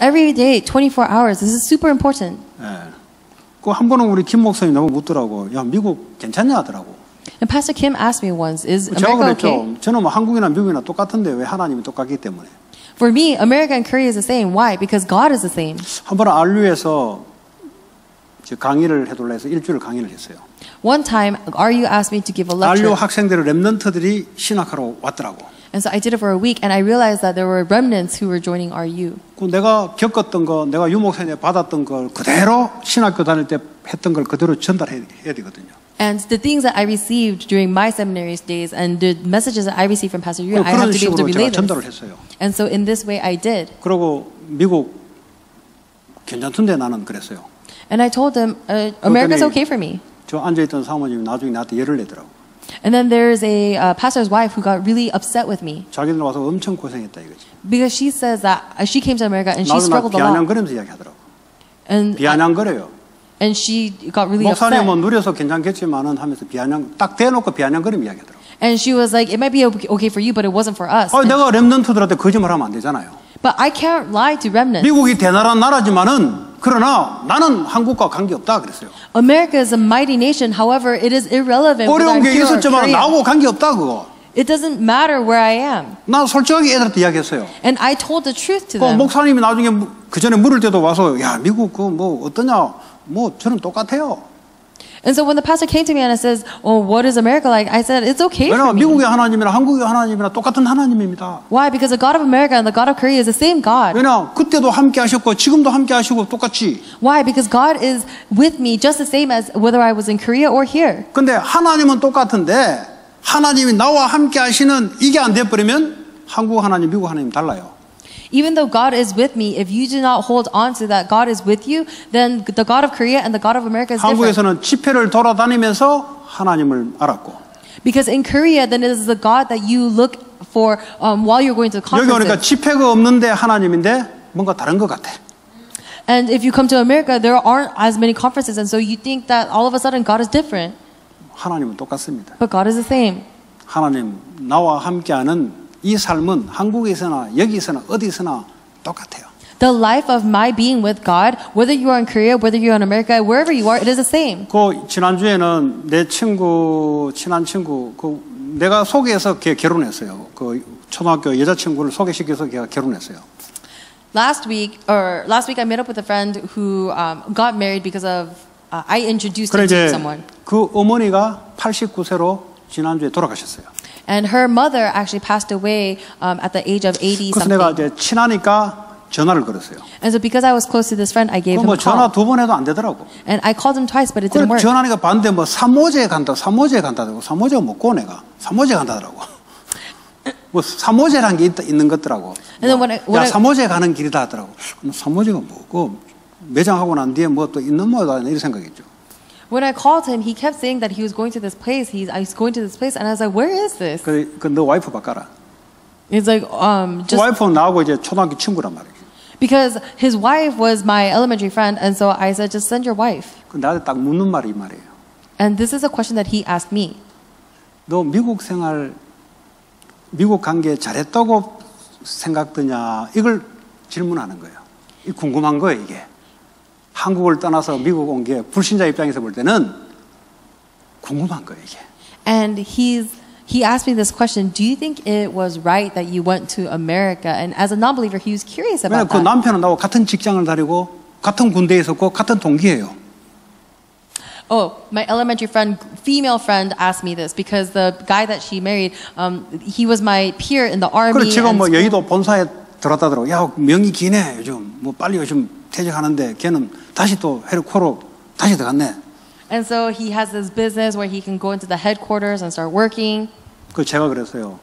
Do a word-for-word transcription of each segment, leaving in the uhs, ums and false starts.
every day, twenty-four hours. This is super important. 예. 그 한 번은 우리 김 목사님 너무 묻더라고. 야, 미국 괜찮냐 하더라고. And Pastor Kim asked me once, is 제가 America 그랬죠. okay? 저는 뭐 한국이나 미국이나 똑같은데 왜 하나님이 똑같기 때문에. For me, America and Korea is the same. Why? Because God is the same. 한 번은 알류에서 강의를 해달라 해서 일주일 강의를 했어요. One time, R U asked me to give a lecture. 알류 학생들의 렘넌트들이 신학하러 왔더라고. And so I did it for a week, and I realized that there were remnants who were joining R U. 그 내가 겪었던 거, 내가 유목사님에 받았던 걸 그대로 신학교 다닐 때 했던 걸 그대로 전달해야 되거든요. And the things that I received during my seminary days and the messages that I received from Pastor Yu, I have 그런 to be able to 식으로 relay 제가 전달을 this. 했어요. And so in this way, I did. 그리고 미국 괜찮던데 나는 그랬어요. And I told them, uh, America's okay for me. 저 앉아있던 사모님이 나중에 나한테 열을 내더라고. And then there's a uh, pastor's wife who got really upset with me. 자기들 와서 엄청 고생했다 이거지. Because she says that she came to America and she 나도 나 struggled a lot. 비아냥거리면서 이야기하더라고. And, 비아냥거려요. and she got really upset. 목사님은 누려서 괜찮겠지만은 하면서 비아냥 딱 대놓고 비아냥거리면서 이야기하더라고. And she was like, it might be okay for you, but it wasn't for us. 아, 내가 렘넌트들한테 거짓말하면 안 되잖아요. But I can't lie to remnants. 미국이 대나라는 나라지만은 그러나 나는 한국과 관계없다 그랬어요. America is a mighty nation. However, it is irrelevant whether 어려운 I'm 게 here or 있었지만 Korea. 나하고 관계없다 그거. It doesn't matter where I am. 나 솔직하게 애들한테 이야기했어요. And I told the truth to 그 them. 목사님이 나중에 그 전에 물을 때도 와서 야 미국 그 뭐 어떠냐 뭐 저는 똑같아요. And so when the pastor came to me and says, "Oh, what is America like?" I said, "It's okay for 왜냐면 me." 미국의 하나님이나 한국의 하나님이나 똑같은 하나님입니다. Why? Because the God of America and the God of Korea is the same God. 왜냐 그때도 함께 하셨고 지금도 함께 하시고 똑같이. Why? Because God is with me just the same as whether I was in Korea or here. 근데 하나님은 똑같은데 하나님이 나와 함께 하시는 이게 안 돼버리면 한국 하나님, 미국 하나님 달라요. Even though God is with me, if you do not hold on to that God is with you, then the God of Korea and the God of America is different. 한국에서는 집회를 돌아다니면서 하나님을 알았고. Because in Korea, then it is the God that you look for um, while you're going to 여기 오니까 conferences. 집회가 없는데 하나님인데 뭔가 다른 것 같아. And if you come to America, there aren't as many conferences, and so you think that all of a sudden God is different. 하나님은 똑같습니다. But God is the same. 하나님 나와 함께하는 이 삶은 한국에서나 여기서나 어디서나 똑같아요. The life of my being with God, whether you are in Korea, whether you are in America, wherever you are, it is the same. 그 지난주에는 내 친구 친한 친구 그 내가 소개해서 걔 결혼했어요. 그 초등학교 여자친구를 소개시켜서 걔가 결혼했어요. Last week, or last week, I met up with a friend who um, got married because of uh, I introduced 그래 him to 이제 someone. 그 어머니가 팔십구 세로 지난주에 돌아가셨어요. And her mother actually passed away um, at the age of eighty 그래서 내가 something. 이제 친하니까 전화를 걸었어요. And so because I was close to this friend, I gave him 뭐 a call. 전화 두 번 해도 안 되더라고. And I called him twice, but it 그래 didn't work. 전화하니까 봤는데 뭐 삼호제 간다, 삼호제 간다고. 삼호제가 뭐고 내가 삼호제 간다더라고. 뭐 삼호제라는 게 있다, 있는 것더라고. And then when I, when 야 I, 삼호제 가는 길이다 하더라고. 삼호제가 뭐고 매장하고 난 뒤에 뭐 또 있는 뭐다 이런 생각이죠. when I called him, he kept saying that he was going to this place. He's I was going to this place, and I was like, "Where is this?" 그, 그 너 와이프 바꿔라. He's like, um, 그 just 와이프는 나하고 이제 초등학교 친구란 말이에요. because his wife was my elementary friend, and so I said, "Just send your wife." 그 나한테 딱 묻는 말이 이 말이에요. And this is a question that he asked me. 너 미국 생활, 미국 관계 잘했다고 생각드냐? 이걸 질문하는 거예요. 이 궁금한 거예요, 이게. 한국을 떠나서 미국 온 게 불신자 입장에서 볼 때는 궁금한 거예요, 이게. And he's he asked me this question: "Do you think it was right that you went to America?" And as a non-believer, he was curious 왜냐면 about 그 that. 남편은 나하고 같은 직장을 다니고 같은 군대에 있었고 같은 동기예요. Oh, my elementary friend, female friend, asked me this because the guy that she married, um, he was my peer in the army. 그래 지금 and 뭐 school. 여의도 본사에 들어왔다더라고. 야 명이 기네 요즘. 뭐 빨리 요즘 퇴직하는데 걔는 다시 또 헤르코로 다시 들어갔네. And so he has this business where he can go into the headquarters and start working. 그 제가 그랬어요.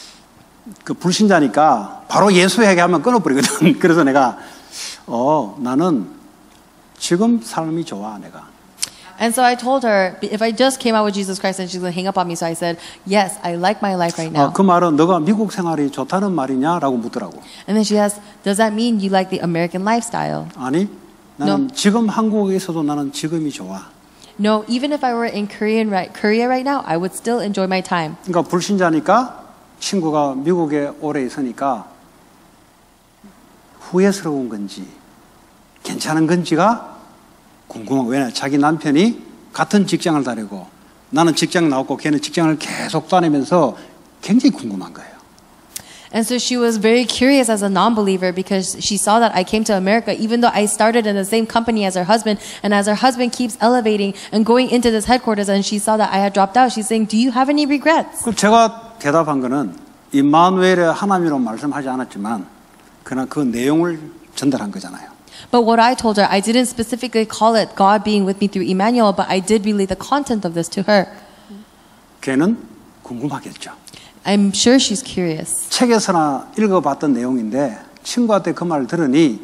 그 불신자니까 바로 예수 얘기하면 끊어버리거든. 그래서 내가 어 나는 지금 삶이 좋아 내가. And so I told her if I just came out with Jesus Christ and she's going to hang up on me. So I said, yes, I like my life right now. 아, 그 말은 너가 미국 생활이 좋다는 말이냐라고 묻더라고. And then she asked, does that mean you like the American lifestyle? 아니 나는 No. 지금 한국에 있어도 나는 지금이 좋아. No, even if I were in Korean right, Korea right now, I would still enjoy my time. 그러니까 불신자니까 친구가 미국에 오래 있으니까 후회스러운 건지 괜찮은 건지가 궁금하고, 왜냐 자기 남편이 같은 직장을 다니고 나는 직장 나왔고 걔는 직장을 계속 다니면서 굉장히 궁금한 거예요. And so she was very curious as a non-believer because she saw that I came to America even though I started in the same company as her husband, and as her husband keeps elevating and going into this headquarters and she saw that I had dropped out, she's saying, do you have any regrets? 그 제가 대답한 거는 임마누엘의 하나님이라고 말씀하지 않았지만 그러나 그 내용을 전달한 거잖아요. But what I told her, I didn't specifically call it God being with me through Emmanuel, but I did relay the content of this to her. 걔는 궁금하겠죠. I'm sure she's curious. 책에서나 읽어봤던 내용인데 친구한테 그 말을 들으니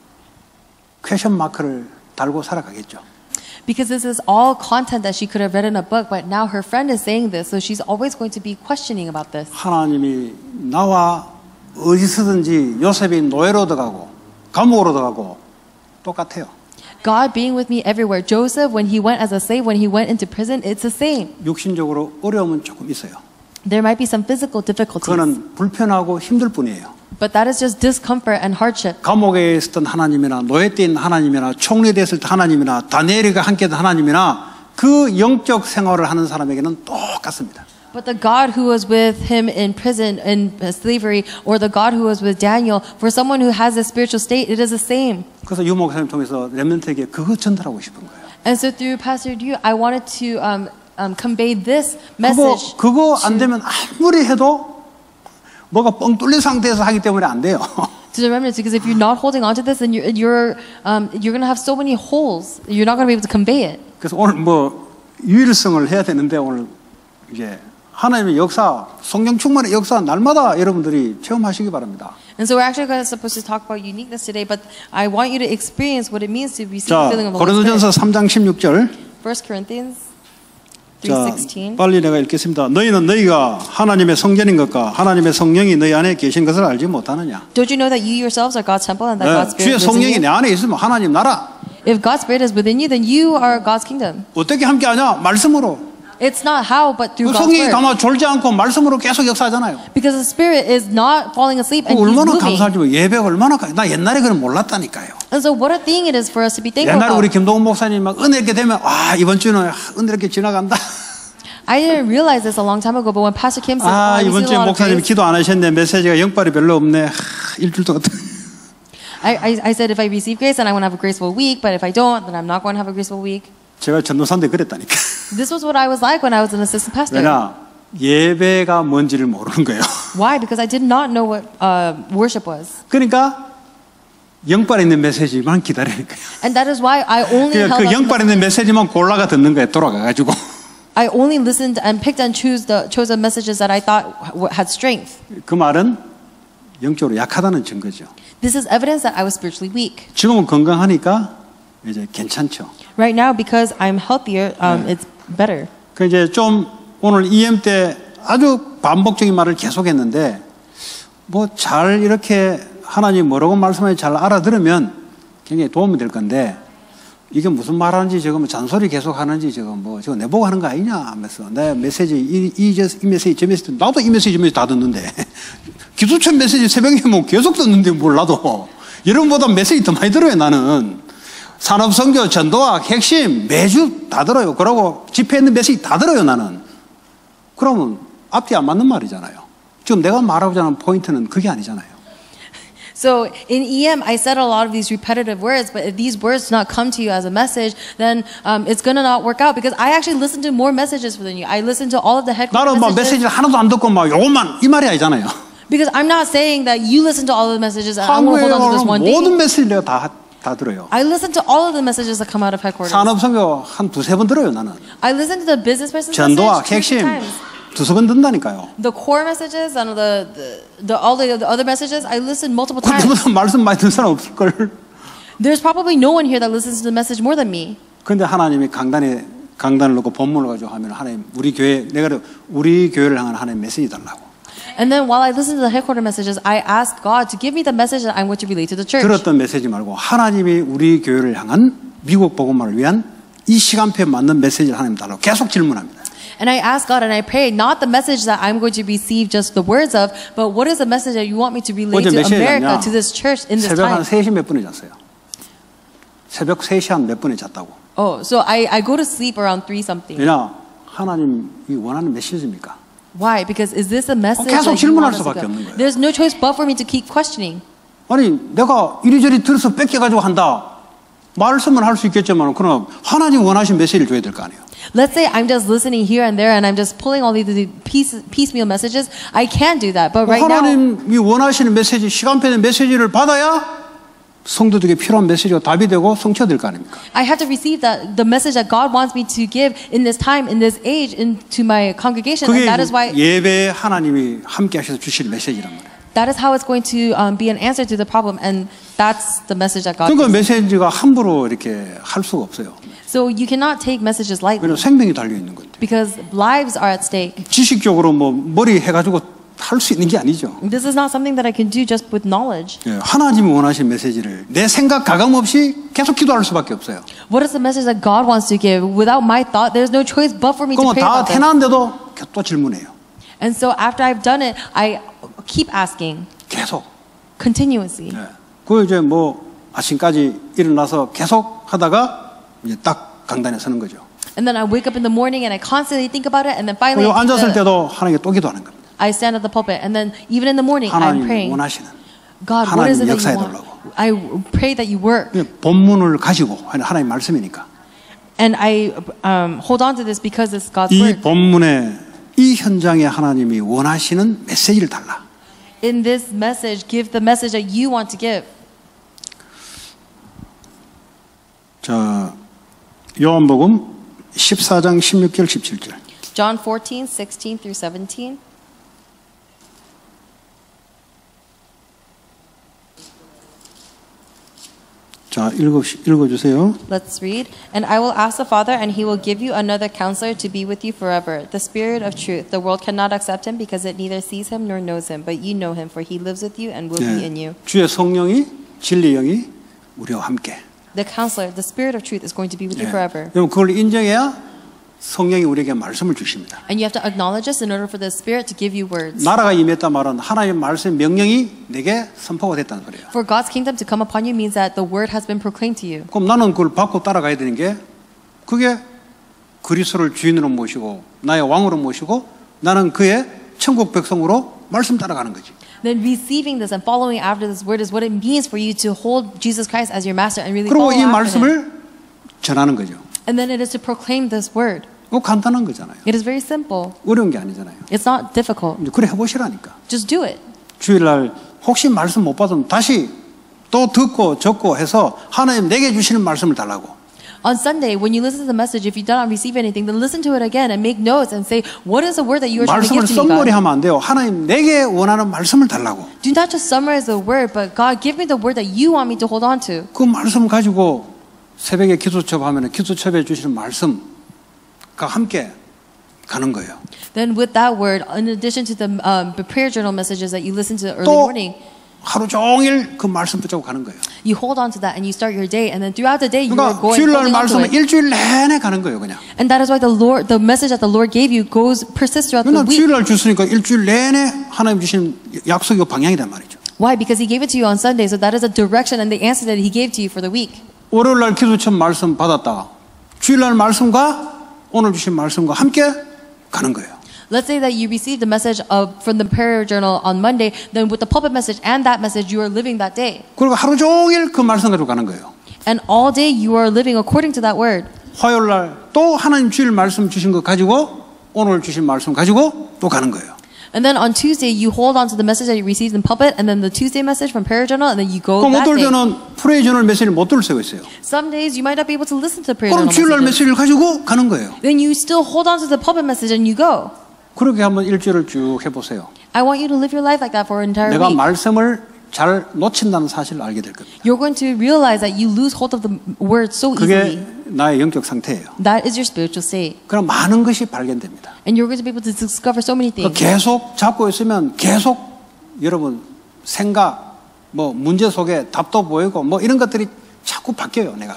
퀘션 마크를 달고 살아가겠죠. Because this is all content that she could have read in a book, but now her friend is saying this, so she's always going to be questioning about this. 하나님이 나와 어디서든지 요셉이 노예로 들어가고 감옥으로 들어가고 똑같아요. God being with me everywhere. Joseph, when he went as a slave, when he went into prison, it's the same. 육신적으로 어려움은 조금 있어요. There might be some physical difficulties, 그거는 불편하고 힘들 뿐이에요. but that is just discomfort and hardship. 감옥에 있었던 하나님이나 노예 때인 하나님이나 총리됐을 때 하나님이나 다니엘이가 함께했던 하나님이나 그 영적 생활을 하는 사람에게는 똑같습니다. But the God who was with him in prison, in slavery, or the God who was with Daniel, for someone who has a spiritual state, it is the same. 그래서 유 목사님 통해서 렘넌트에게 그거 전달하고 싶은 거예요. And so through Pastor Liu, I wanted to um, um, convey this 그거, message. 그거 안 되면 아무리 해도 뭐가 뻥 뚫린 상태에서 하기 때문에 안 돼요. To the remnants, because if you're not holding on to this, then you're you're um, you're going to have so many holes. You're not going to be able to convey it. 그래서 오늘 뭐 유일성을 해야 되는데 오늘 이제 하나님의 역사, 성령 충만의 역사 날마다 여러분들이 체험하시기 바랍니다. And so we're actually going to supposed to talk about uniqueness today, but I want you to experience what it means to receive 자, the feeling of the Holy 고린도전서 Spirit. 삼 장 십육 절. First Corinthians 자, three sixteen. 빨리 내가 읽겠습니다. 너희는 너희가 하나님의 성전인 것과 하나님의 성령이 너희 안에 계신 것을 알지 못하느냐? Don't you know that you yourselves are God's temple and that 네, God's 주의 Spirit lives in 성령이 you? 내 안에 있으면 하나님 나라. If God's Spirit is within you, then you are God's kingdom. 어떻게 함께하냐? 말씀으로. It's not how, but through 그 God's 성령이 Word. 가만 졸지 않고 말씀으로 계속 역사하잖아요. Because the Spirit is not falling asleep 그 and He's 얼마나 moving. 감사하지 뭐 예배가 얼마나 가- 나 옛날에 그걸 몰랐다니까요. And so what a thing it is for us to be thankful 옛날에 우리 about. 김동훈 목사님 막 은혜롭게 되면 와 이번 주는 은혜롭게 지나간다. I didn't realize this a long time ago, but when Pastor Kim said, 아 oh, we 이번 see 주에 a lot of 목사님 grace, 기도 안 하셨네. 메시지가 영빨이 별로 없네. 하, 일주일 동안. I, I, I said if I receive grace, then I want to have a graceful week, but if I don't, then I'm not going to have a graceful week. 제가 전도사인데 그랬다니까. This was what I was like when I was an assistant pastor. 왜냐 예배가 뭔지를 모르는 거예요. Why? Because I did not know what uh, worship was. 그러니까 영빨 있는 메시지만 기다리는 거예요. And that is why I only 그, held 그 on 영빨 to 있는 메시지만 골라가 듣는 거예요. 돌아가가지고. I only listened and picked and chose the chose the messages that I thought w- had strength. 그 말은 영적으로 약하다는 증거죠. This is evidence that I was spiritually weak. 지금은 건강하니까 이제 괜찮죠. Right now, because I'm healthier, um, it's better. 그 이제 좀 오늘 이엠 때 아주 반복적인 말을 계속했는데 뭐 잘 이렇게 하나님 뭐라고 말씀하는지 잘 알아들으면 굉장히 도움이 될 건데 이게 무슨 말하는지 지금 잔소리 계속 하는지 지금 뭐 지금 내보고 하는 거 아니냐 하면서 내 메시지 이, 이, 이, 이 메시지 저 메시지 나도 이 메시지 저 메시지 다 듣는데 기도천 메시지 새벽에 뭐 계속 듣는데 몰라도 여러분보다 메시지 더 많이 들어요 나는. 산업선교, 전도학, 핵심 매주 다 들어요. 그러고 집회에 있는 메시지 다 들어요 나는. 그러면 앞뒤 안 맞는 말이잖아요. 지금 내가 말하고자 하는 포인트는 그게 아니잖아요. So in E M, I said a lot of these repetitive words, but if these words do not come to you as a message, then um, it's going to not work out because I actually listen to more messages than you. I listen to all of the headquarters 나는 막 messages. 메시지를 하나도 안 듣고 막 요것만 이 말이 아니잖아요. Because I'm not saying that you listen to all of the messages and I want to 한국에 hold on to this one 오는 모든 thing. 메시지 내가 다, 다 들어요. I listen to all of the messages that come out of headquarters. 산업선교 한 두세 번 들어요 나는. I listen to the business person's 전도학, message two 핵심 times. 두세 번 듣는다니까요. The core messages and the, the, the all the, the other messages, I listen multiple times. 그때보다 말씀 많이 듣는 사람 없을걸. There's probably no one here that listens to the message more than me. 근데 하나님이 강단에 강단을 놓고 본문을 가지고 하면 하나님 우리 교회 내가 그래요. 우리 교회를 향한 하나님 메시지 달라고. And then while I listen to the headquarter messages, I ask God to give me the message that I'm going to relate to the church. 들었던 메시지 말고 하나님이 우리 교회를 향한 미국 복음화를 위한 이 시간표에 맞는 메시지를 하나님 달라고 계속 질문합니다. And I ask God and I pray not the message that I'm going to receive just the words of, but what is the message that you want me to relay 어제 to 몇 시에 America, 잤냐? to this church in this 새벽 한 time. 세 시 몇 분에 잤어요. 새벽 세 시 한 몇 분에 잤다고. Oh, so I, I go to sleep around three something. 왜냐? 하나님이 원하는 메시지입니까? Why? Because is this a message 계속 that you 질문할 want us to 수밖에 go? 없는 거예요. There's no choice but for me to keep questioning. 아니 내가 이리저리 들어서 뺏겨가지고 한다. 말씀은 할 수 있겠지만 그러나 하나님 원하신 메시지를 줘야 될 거 아니에요. Let's say I'm just listening here and there and I'm just pulling all these piece, piecemeal messages. I can do that. But right now, 하나님이 원하시는 메시지, 시간표된 메시지를 받아야 성도들에게 필요한 메시지가 답이 되고 성취될 거 아닙니까? I have to receive that the message that God wants me to give in this time, in this age, into my congregation. 그게 And that is why 예배에 하나님이 함께 하셔서 주실 메시지란 말이에요. that is how it's going to um, be an answer to the problem, and that's the message that God 그러니까 gives. 메시지가 함부로 이렇게 할 수가 없어요. So you cannot take messages lightly 왜냐면 생명이 달려 있는 건데. because lives are at stake. 지식적으로 뭐 머리 해가지고 할 수 있는 게 아니죠. This is not something that I can do just with knowledge. 예, 하나님이 원하신 메시지를 내 생각 가감 없이 계속 기도할 수밖에 없어요. What is the message that God wants to give? Without my thought, there's no choice but for me to 그러면 pray 다 about this. 해놨는데도 또 질문해요. And so after I've done it, I keep asking 계속. continuously. 예. 그 이제 뭐 아침까지 일어나서 계속 하다가 이제 딱 강단에 서는 거죠. And then I wake up in the morning and I constantly think about it, and then finally 그리고 I, 앉았을 the, 때도 하나님께 또 기도하는 겁니다. I stand at the pulpit, and then even in the morning I'm 하나님 praying. 원하시는 God, what is it 하나님 that you 역사해 want? 달라고. I pray that you work, 본문을 가지고 하나님 말씀이니까 and I um, hold on to this because it's God's 이 word. 본문에 이 현장에 하나님이 원하시는 메시지를 달라. In this message, give the message that you want to give. 자, 요한복음 십사 장 십육 절 십칠 절. John fourteen, sixteen through seventeen. 자, 읽어 읽어 주세요. Let's read. And I will ask the Father, and he will give you another counselor to be with you forever, the Spirit of truth. The world cannot accept him because it neither sees him nor knows him, but you know him, for he lives with you and will be in you. 주의 성령이 진리 영이 우리와 함께. The counselor, the Spirit of truth, is going to be with you forever. 그럼 그걸 인정해야 성령이 우리에게 말씀을 주십니다. And you have to acknowledge this in order for the Spirit to give you words. 나라가 임했다 말은 하나님의 말씀 명령이 내게 선포가 됐다는 소리예요. For God's kingdom to come upon you means that the word has been proclaimed to you. 그럼 나는 그걸 받고 따라가야 되는 게 그게 그리스도를 주인으로 모시고 나의 왕으로 모시고 나는 그의 천국 백성으로 말씀 따라가는 거지. Then receiving this and following after this word is what it means for you to hold Jesus Christ as your master and really 그리고 follow 이 after him. 말씀을 전하는 거죠. And then it is to proclaim this word. 그거 간단한 거잖아요. It is very simple. 어려운 게 아니잖아요. It's not difficult. 이제 그래 해보시라니까. Just do it. 주일날 혹시 말씀 못 받으면 다시 또 듣고 적고 해서 하나님 내게 주시는 말씀을 달라고. On Sunday, when you listen to the message, if you do not receive anything, then listen to it again and make notes and say, what is the word that you are trying to 말씀을 give to me, God? 썸머리하면 안 돼요. 하나님 내게 원하는 말씀을 달라고. Do not just summarize the word, but God, give me the word that you want me to hold on to. 그 말씀 가지고 새벽에 기도첩 하면 기도첩에 주시는 말씀과 함께 가는 거예요. Then with that word, in addition to the um, prayer journal messages that you listen to early 또 morning, 하루 종일 그 말씀 붙잡고 가는 거예요. you hold on to that and you start your day, and then throughout the day you are 그러니까 going 주일날 holding on to 말씀은 it. 일주일 내내 가는 거예요, 그냥. And that is why the Lord, the message that the Lord gave you goes persists throughout the 그러니까 week. 주일날 주시니까 일주일 내내 하나님 주신 약속이 방향이란 말이죠. Why? Because He gave it to you on Sunday, so that is a direction and the answer that He gave to you for the week. 월요일날 기도처 말씀 받았다. 주일날 말씀과 오늘 주신 말씀과 함께 가는 거예요. Let's say that you received the message of from the prayer journal on Monday, then with the pulpit message and that message, you are living that day. 그리고 하루 종일 그 말씀 가지고 가는 거예요. And all day you are living according to that word. 화요일날 또 하나님 주일 말씀 주신 거 가지고 오늘 주신 말씀 가지고 또 가는 거예요. And then on Tuesday, you hold on to the message that you received in pulpit, and then the Tuesday message from prayer journal, and then you go 그럼 that 어떨 day. 때는 프레이 저널 메시지를 못 들을 수가 있어요. Some days you might not be able to listen to the prayer 그럼 journal 주일날 messages. 메시지를 가지고 가는 거예요. Then you still hold on to the pulpit message and you go. 그렇게 한번 일주일을 쭉 해보세요. I want you to live your life like that for an entire 내가 week. 말씀을 잘 놓친다는 사실을 알게 될 겁니다. You're going to realize that you lose hold of the word so 그게 easily. 나의 영적 상태예요. That is your spiritual state. 그럼 많은 것이 발견됩니다. And you're going to be able to discover so many things. 계속 잡고 있으면 계속 여러분 생각, 뭐 문제 속에 답도 보이고 뭐 이런 것들이 자꾸 바뀌어요, 내가.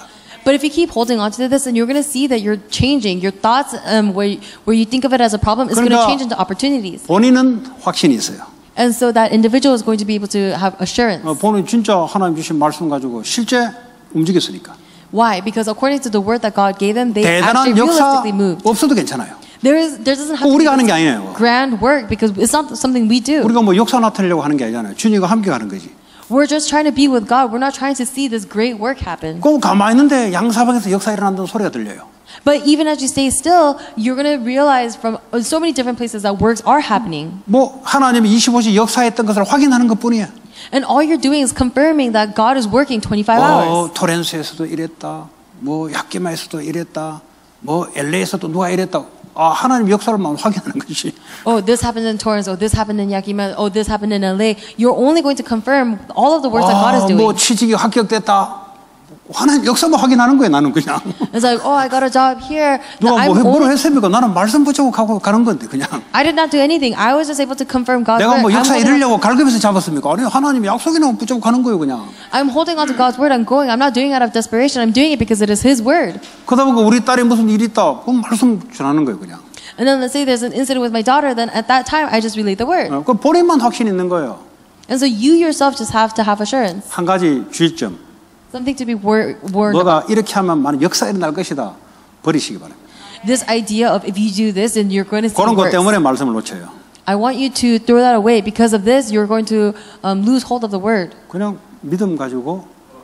But if you keep holding on to this, then you're going to see that you're changing. Your thoughts, um, where where you think of it as a problem, is going to 그러니까 change into opportunities. 본인은 확신이 있어요. And so that individual is going to be able to have assurance. 어, 본인 진짜 하나님 주신 말씀 가지고 실제 움직였으니까. Why? Because according to the word that God gave them, they actually 대단한 역사 realistically moved. 없어도 괜찮아요. There is, there doesn't have to 우리가 be 하는 게 this 아니에요. grand work because it's not something we do. 우리가 뭐 역사 나타내려고 하는 게 아니잖아요. 주님과 함께 가는 거지. We're just trying to be with God. We're not trying to see this great work happen. 그럼 가만히 있는데 양사방에서 역사 일어난다는 소리가 들려요. But even as you stay still, you're going to realize from so many different places that works are happening. 뭐 하나님이 이십오 시 역사했던 것을 확인하는 것뿐이에요. And all you're doing is confirming that God is working twenty-five 어, hours. 토렌스에서도 이랬다. 뭐 야키마에서도 이랬다. 뭐 엘에이에서도 누가 이랬다. 아, 하나님 역사를만 확인하는 것이. Oh, this happened in Torrance. Oh, this happened in Yakima. Oh, this happened in L A. You're only going to confirm all of the works that God is 아, doing. 뭐 취직이 합격됐다. 하나님 역사만 확인하는 거예요. 나는 그냥. It's like, oh, I got a job here. 누가 I'm 뭐 뭐로 only, 했습니까? 나는 말씀 붙잡고 가고 가는 건데 그냥. I did not do anything. I was just able to confirm God's 내가 word. 뭐 I'm 역사 holding, 이루려고 갈급해서 잡았습니까? 아니 하나님 약속이나 붙잡고 가는 거예요 그냥. I'm holding on to God's word. I'm going. I'm not doing it out of desperation. I'm doing it because it is His word. 그러다 보니까 우리 딸이 무슨 일이 있다. 그럼 말씀 전하는 거예요 그냥. And then let's say there's an incident with my daughter. Then at that time, I just relate the word. 어, 그 본인만 확신 있는 거예요. And so you yourself just have to have assurance. 한 가지 주의점. Something to be wor- warned about. 뭐가 이렇게 하면 많은 역사 일어날 것이다. 버리시기 바랍니다. This idea of if you do this, then you're going to see 그런 것 works. 때문에 말씀을 놓쳐요. I want you to throw that away. Because of this, you're going to um, lose hold of the word. 그냥 믿음 가지고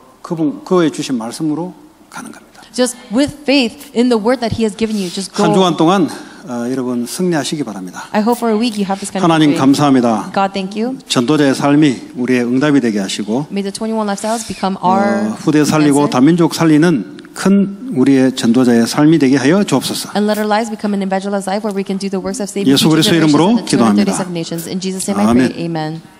그분 그의 주신 말씀으로 가는 겁니다. Just with faith in the word that He has given you, just 한 go. 주간 동안 어, 여러분 승리하시기 바랍니다. I hope for a week you have this kind of 하나님 faith. 감사합니다. God, thank you. 전도자의 삶이 우리의 응답이 되게 하시고 May the twenty-one lifestyles become 어, our 후대 살리고 answer. 다민족 살리는 큰 우리의 전도자의 삶이 되게 하여 주옵소서. And let our lives become an evangelized life where we can do the works of saving 예수 future 그리스도의 generations 이름으로 and the two hundred 기도합니다. thirty-seven nations. In Jesus' name I 아멘. pray. Amen.